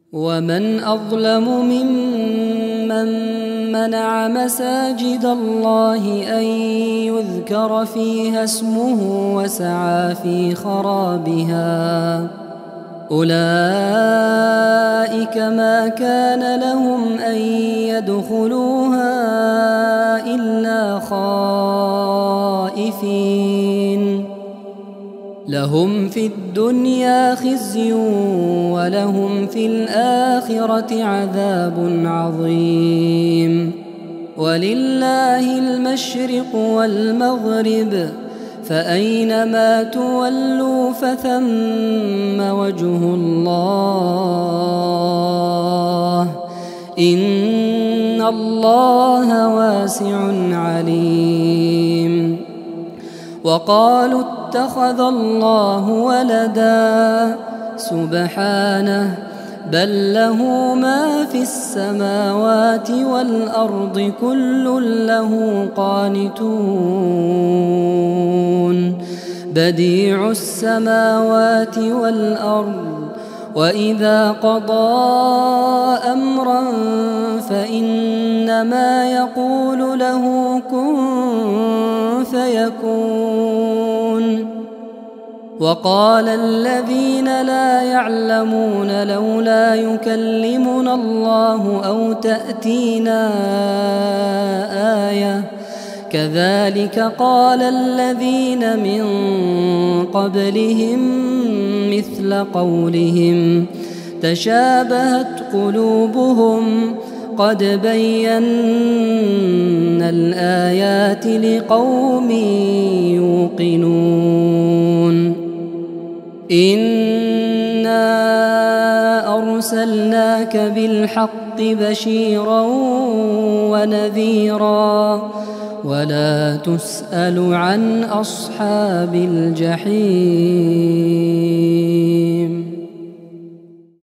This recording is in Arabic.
ومن أظلم ممن منع مساجد الله أن يذكر فيها اسمه وسعى في خرابها أولئك ما كان لهم أن يدخلوها إلا خائفين لهم في الدنيا خزي ولهم في الآخرة عذاب عظيم ولله المشرق والمغرب فأينما تولوا فثم وجه الله إن الله واسع عليم. وقالوا اتخذ الله ولدا سبحانه بل له ما في السماوات والأرض كل له قانتون بديع السماوات والأرض وإذا قضى أمرا فإنما يقول له كن فيكون. وقال الذين لا يعلمون لولا يكلمنا الله أو تأتينا آية كذلك قال الذين من قبلهم مثل قولهم تشابهت قلوبهم قد بينا الآيات لقوم يوقنون. إنا أرسلناك بالحق بشيرا ونذيرا ولا تسأل عن أصحاب الجحيم.